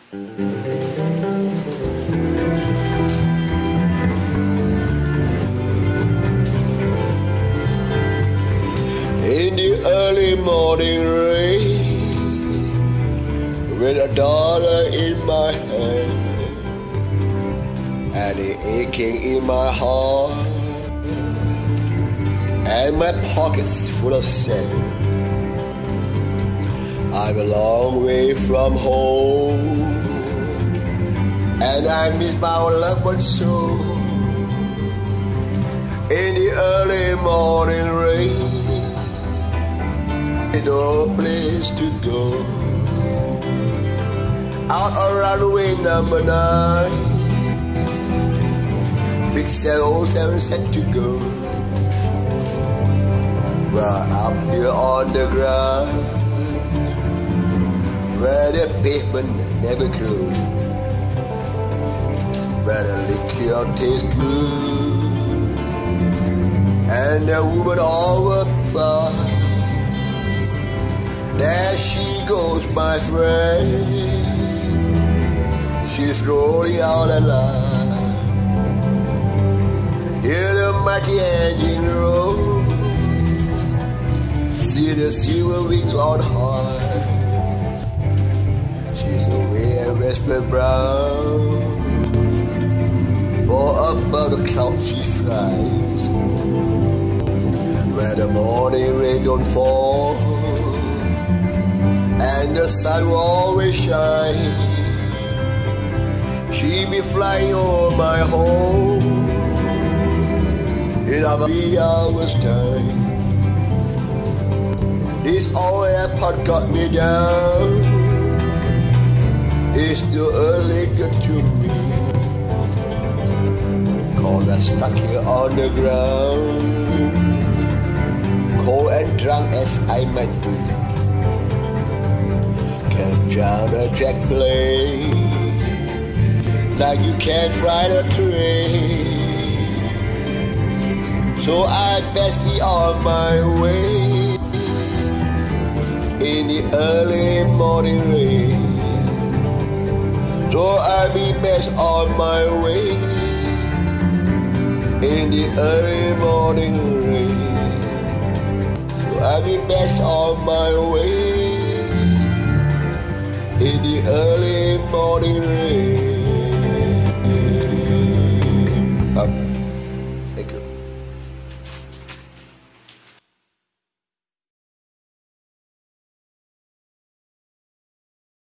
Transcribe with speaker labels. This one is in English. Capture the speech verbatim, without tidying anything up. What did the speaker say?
Speaker 1: In the early morning rain, with a dollar in my hand and the aching in my heart and my pockets full of sand. I'm a long way from home and I miss my loved ones so. In the early morning rain, no place to go. Out on runway number nine, big seven seven set to go. Well, up here on the ground, where the pavement never grew, where the liquor tastes good, and the woman all work fine. There she goes, my friend. She's rolling out the line. Hear the mighty engine roll. See the silver wings on high. She's away at Western Brown. For above the clouds she flies. Where the morning rain don't fall and the sun will always shine. She be flying over my home in about three hours time. This old airport got me down. It's still early good to me, 'cause I'm stuck here on the ground, cold and drunk as I might be. Can't drown a jet plane like you can't fly a train. So I best be on my way in the early morning rain. So I be best on my way in the early morning rain. So I be best on my way in the early morning rain.